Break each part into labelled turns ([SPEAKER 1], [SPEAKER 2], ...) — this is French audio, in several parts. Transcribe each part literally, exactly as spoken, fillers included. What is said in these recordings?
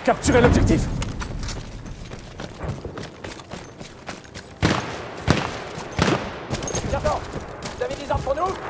[SPEAKER 1] Capturez l'objectif.
[SPEAKER 2] Sergent, vous avez des ordres pour nous?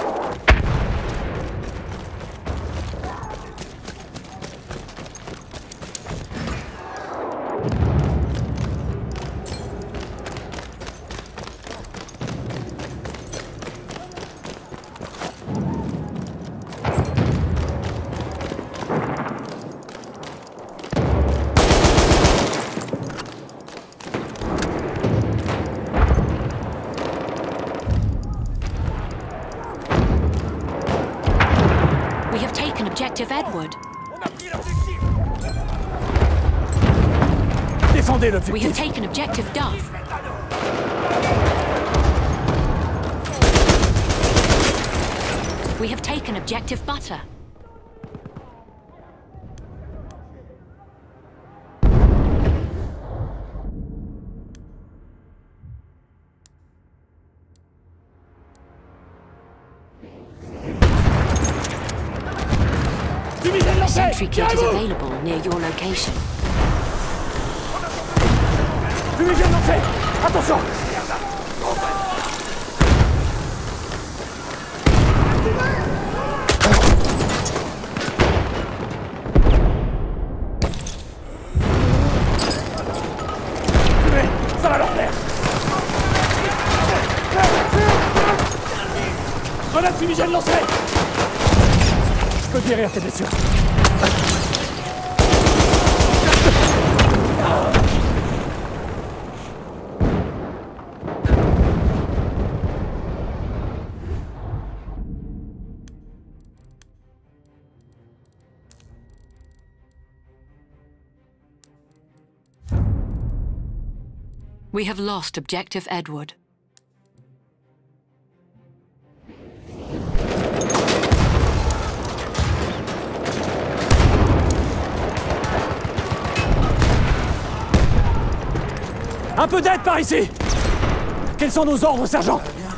[SPEAKER 3] Objective Edward.
[SPEAKER 2] On a pris l'objectif.
[SPEAKER 1] Défendez
[SPEAKER 3] We have
[SPEAKER 1] l'objectif.
[SPEAKER 3] taken Objective Duff. We have taken Objective Butter. A sentry kit is available near your location.
[SPEAKER 1] Fumigène lancé. Attention. Fumée, ça va leur plaire. Grenade fumigène lancée. Je peux guérir tes blessures.
[SPEAKER 3] We have lost Objective Edward.
[SPEAKER 1] Un peu d'aide par ici. Quels sont nos ordres, sergent?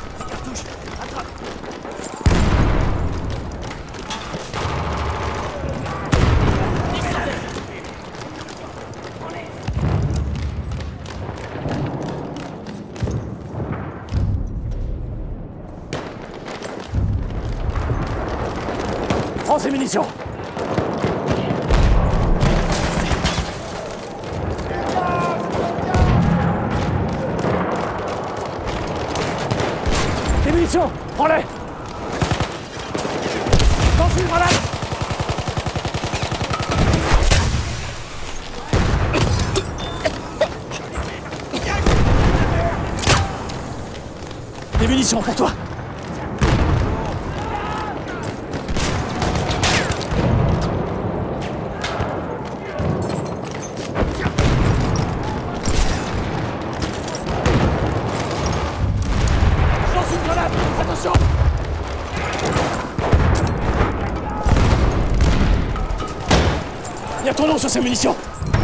[SPEAKER 1] Prends ces munitions. Des munitions, prends-les. Lance une grenade. Des munitions pour toi. Attention! Il y a ton nom sur ces munitions!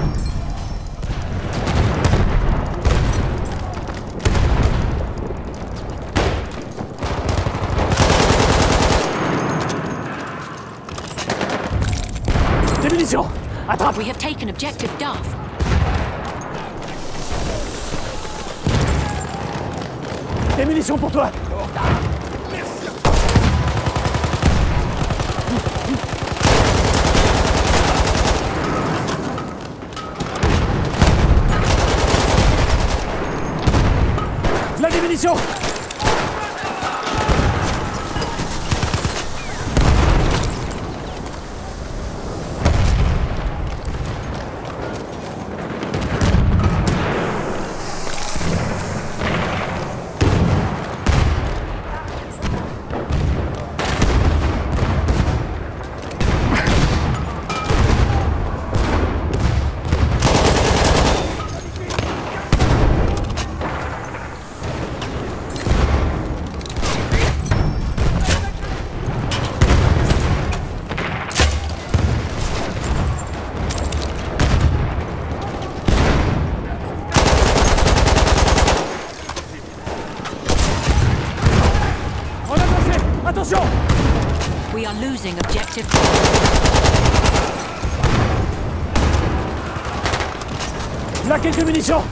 [SPEAKER 1] Des munitions! Attrape!
[SPEAKER 3] We have taken Objective Duff.
[SPEAKER 1] Des munitions pour toi! La des munitions! Attention!
[SPEAKER 3] We are losing Objective.
[SPEAKER 1] Là, quelques munitions.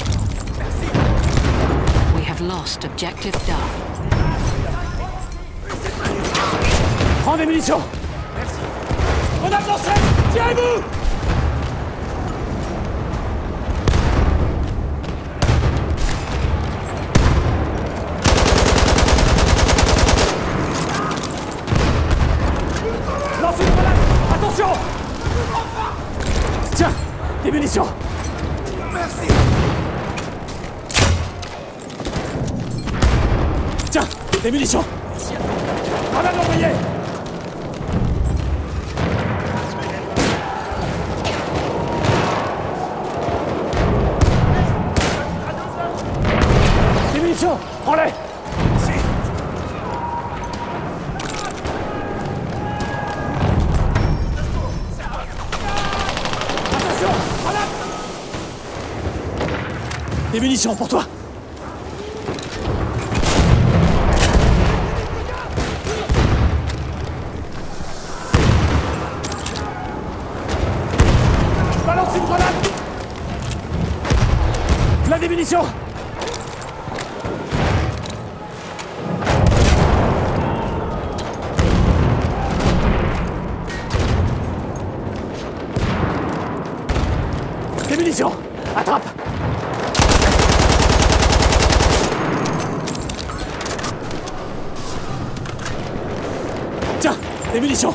[SPEAKER 3] We have lost objective Duff.
[SPEAKER 1] Prends des munitions.
[SPEAKER 2] Merci.
[SPEAKER 1] Grenade lancée. Tirez-vous. Lance une grenade. Attention. Tiens, des munitions.
[SPEAKER 2] Merci.
[SPEAKER 1] Tiens, des munitions. Grenade envoyée. Des munitions. Prends-les.
[SPEAKER 2] Merci.
[SPEAKER 1] Attention. Grenade. Des munitions pour toi. Balance une grenade. Là des munitions. Des munitions. Attrape. Tiens, des munitions.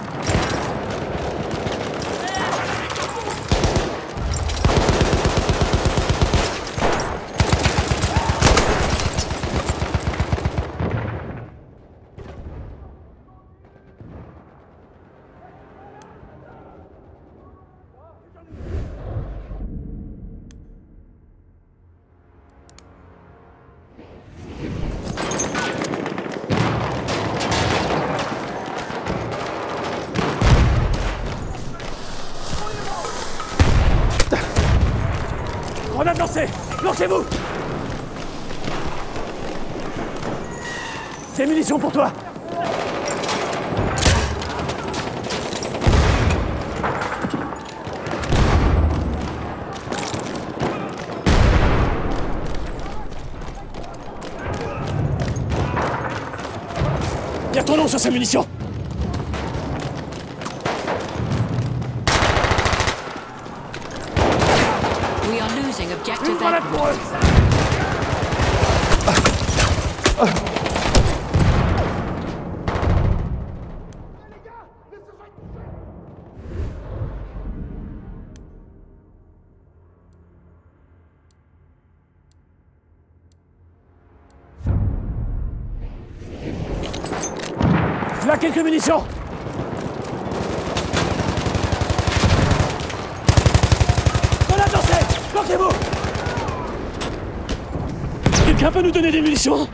[SPEAKER 1] Grenade lancée. Lancez-vous. Des munitions pour toi. Il y a ton nom sur ces munitions.
[SPEAKER 3] We are losing
[SPEAKER 1] Une
[SPEAKER 3] objective
[SPEAKER 1] grenade
[SPEAKER 3] Edward.
[SPEAKER 1] pour eux. Là, quelques munitions. Grenade lancée. Bloquez-vous. Quelqu'un peut nous donner des munitions?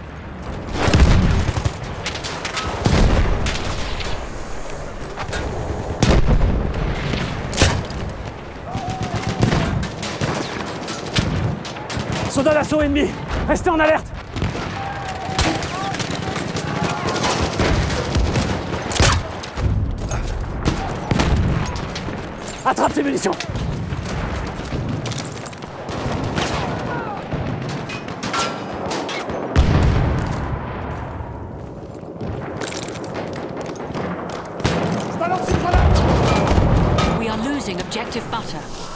[SPEAKER 1] Soldat d'assaut ennemi. Restez en alerte. Attrape ces munitions. Je balance une grenade.
[SPEAKER 3] We are losing objective Butter.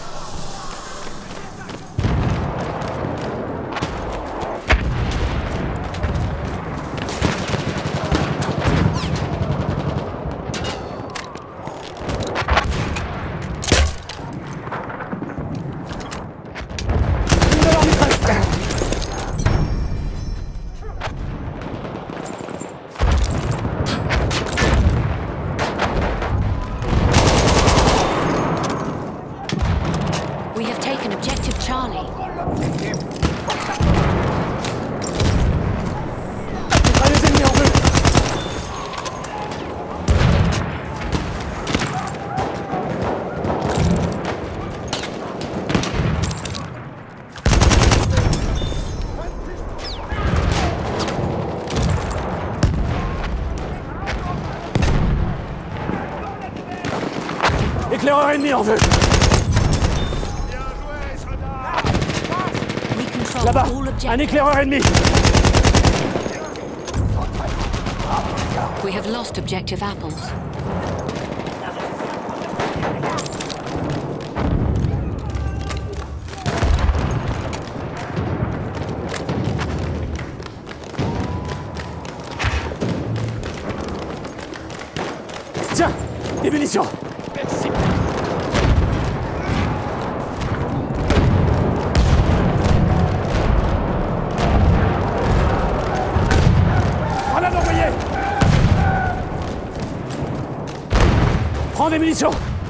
[SPEAKER 1] Une de leurs mitraillettes.
[SPEAKER 3] We have taken objective Charlie.
[SPEAKER 1] Mitrailleuse ennemie en vue. Éclaireur ennemi en vue.
[SPEAKER 2] Bien joué, soldat.
[SPEAKER 3] Hold
[SPEAKER 1] Là-bas,
[SPEAKER 3] all
[SPEAKER 1] un
[SPEAKER 3] objectives.
[SPEAKER 1] éclaireur ennemi.
[SPEAKER 3] We have lost objective apples.
[SPEAKER 1] Tiens, des munitions. Merci. Grenade envoyée. Prends des munitions.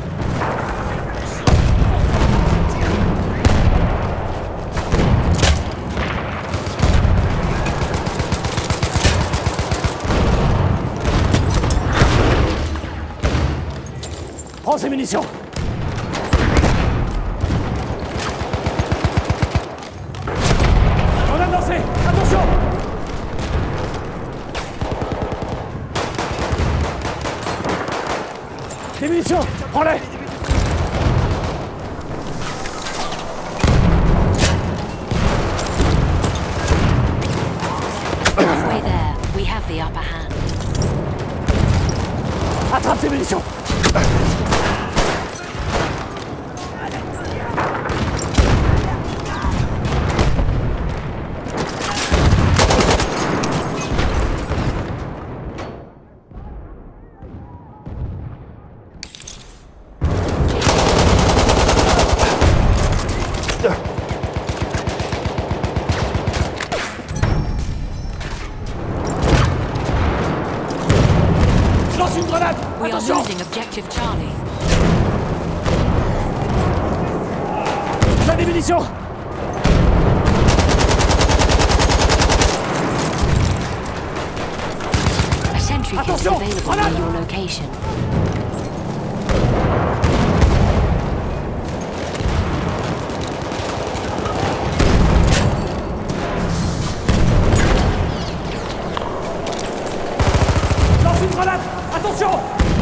[SPEAKER 1] Prends ces munitions. Grenade lancée. Attention. Des munitions. Prends-les.
[SPEAKER 3] Halfway there, we have the upper hand.
[SPEAKER 1] Attrape ces munitions. Je lance une grenade.
[SPEAKER 3] We are
[SPEAKER 1] Attention.
[SPEAKER 3] losing objective Charlie.
[SPEAKER 1] J'ai des munitions.
[SPEAKER 3] A sentry kit is
[SPEAKER 1] Attention,
[SPEAKER 3] available
[SPEAKER 1] grenade.
[SPEAKER 3] near your location.
[SPEAKER 1] Lance une grenade. Attention.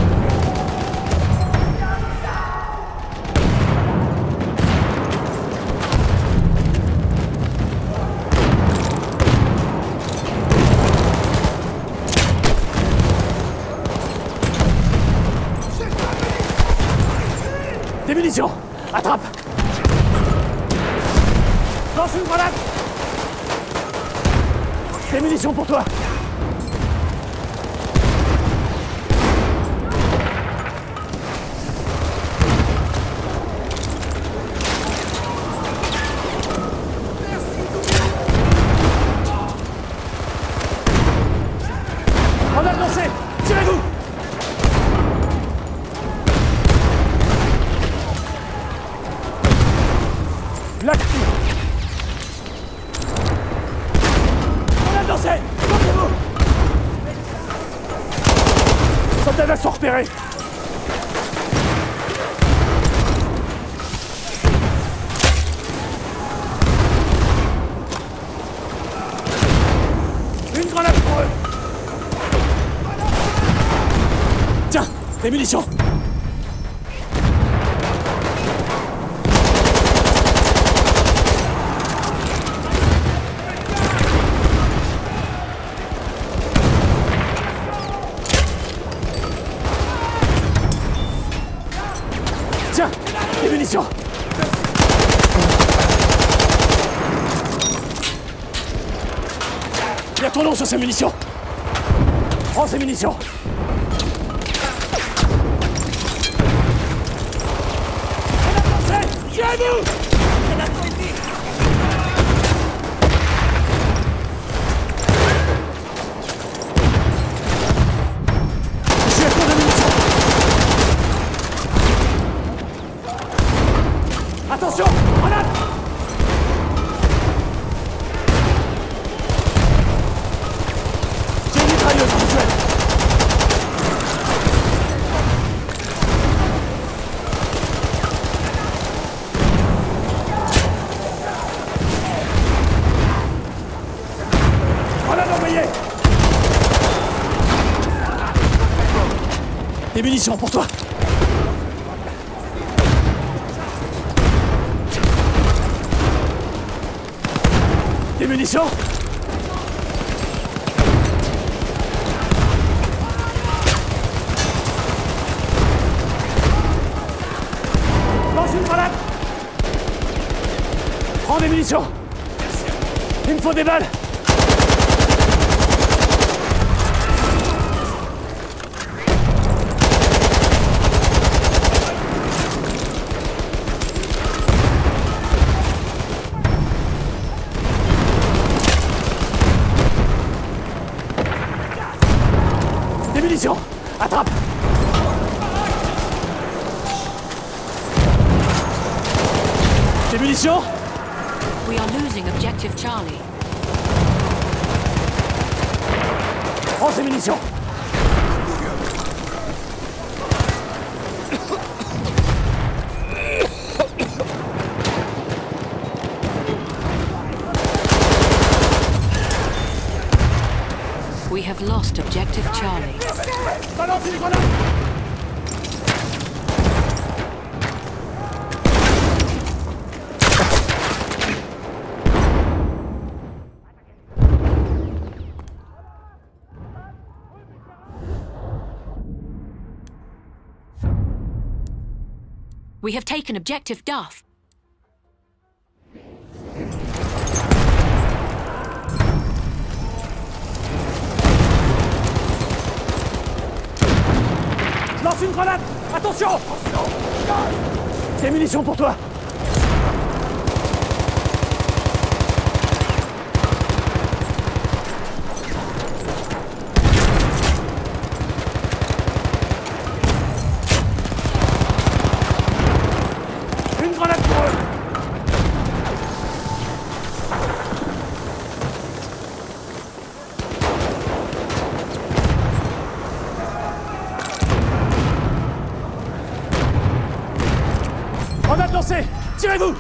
[SPEAKER 1] Des munitions. Attrape. Lance une grenade. Des munitions pour toi. Grenade lancée. Tirez-vous. L'active. Grenade lancée. Portez-vous. Soldats d'assaut repérés. Une grenade pour eux. Tiens, des munitions. Tiens, des munitions. Il y a ton nom sur ces munitions. Prends ces munitions. Tirez-vous. Je suis à court de munitions. Attention, grenade. J'ai une mitrailleuse visuelle. Grenade envoyée. Des munitions pour toi. Des munitions. Lance une grenade. Prends des munitions. Il me faut des balles. Des munitions. Attrape. Des munitions.
[SPEAKER 3] We are losing objective Charlie.
[SPEAKER 1] Prends ces munitions.
[SPEAKER 3] We have lost objective Charlie.
[SPEAKER 1] Balance une grenade.
[SPEAKER 3] We have taken objective Duff.
[SPEAKER 1] Lance une grenade. Attention. Des munitions pour toi. Une grenade pour eux. Grenade lancée. Tirez-vous.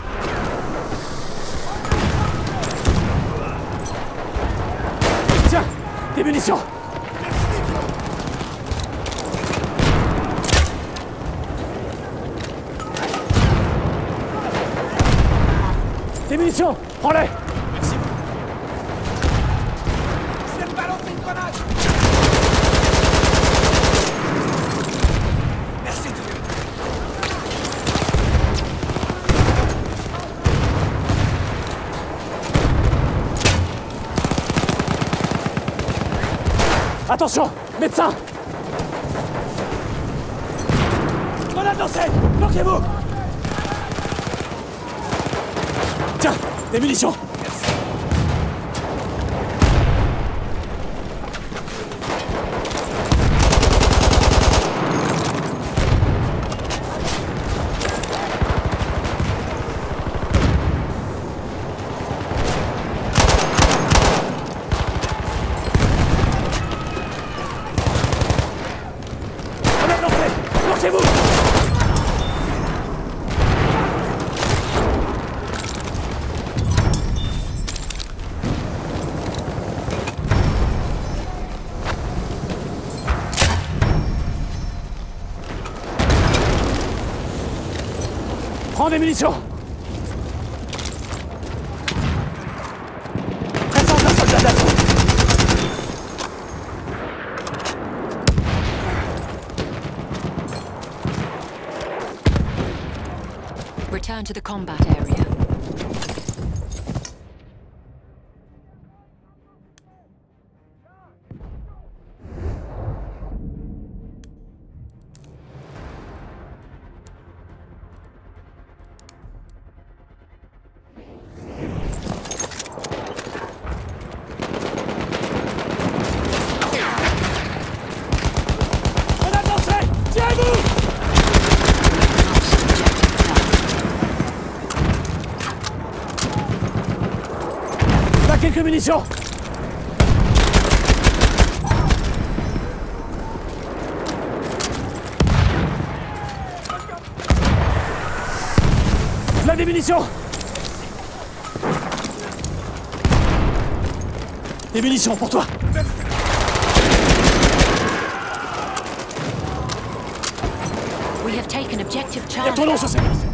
[SPEAKER 1] Tiens, des munitions. Des munitions. Prends-les.
[SPEAKER 2] Merci. Je vais balancer une grenade. Merci de
[SPEAKER 1] Attention, médecin. Grenade lancée. Bloquez-vous. Tiens, des munitions. Grenade lancée. Bloquez-vous. Prends des munitions. Présente un soldat d'assaut.
[SPEAKER 3] Return to the combat area.
[SPEAKER 1] Grenade lancée. Tirez-vous. Là, quelques munitions. Là, des munitions. Des munitions pour toi.
[SPEAKER 3] We have taken objective
[SPEAKER 1] Il y a ton nom
[SPEAKER 3] Charlie.
[SPEAKER 1] sur ces munitions.